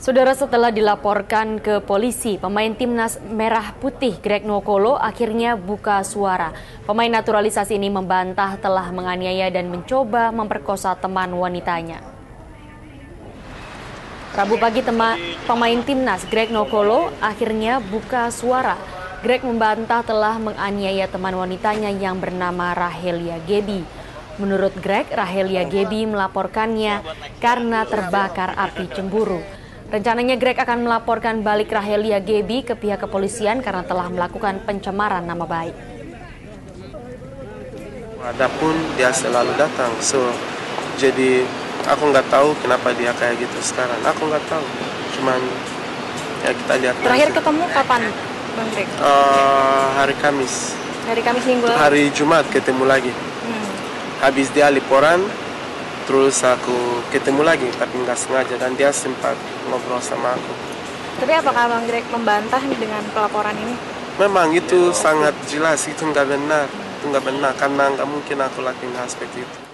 Saudara, setelah dilaporkan ke polisi, pemain timnas Merah Putih Greg Nwokolo akhirnya buka suara. Pemain naturalisasi ini membantah telah menganiaya dan mencoba memperkosa teman wanitanya. Rabu pagi, pemain timnas Greg Nwokolo akhirnya buka suara. Greg membantah telah menganiaya teman wanitanya yang bernama Rahelia Gebi. Menurut Greg, Rahelia Gebi melaporkannya karena terbakar api cemburu. Rencananya Greg akan melaporkan balik Rahelia Gebi ke pihak kepolisian karena telah melakukan pencemaran nama baik. Adapun dia selalu datang, jadi aku nggak tahu kenapa dia kayak gitu sekarang. Aku nggak tahu, cuman ya kita lihat. Terakhir ketemu kapan, Bang Greg? Hari Kamis. Hari Kamis minggu lalu? Hari Jumat ketemu lagi. Habis dia liburan, terus aku ketemu lagi, tapi nggak sengaja, dan dia sempat ngobrol sama aku. Tapi apakah Bang Greg membantah dengan pelaporan ini? Memang itu sangat jelas, itu nggak benar. Itu nggak benar, karena nggak mungkin aku lakuin hal seperti itu.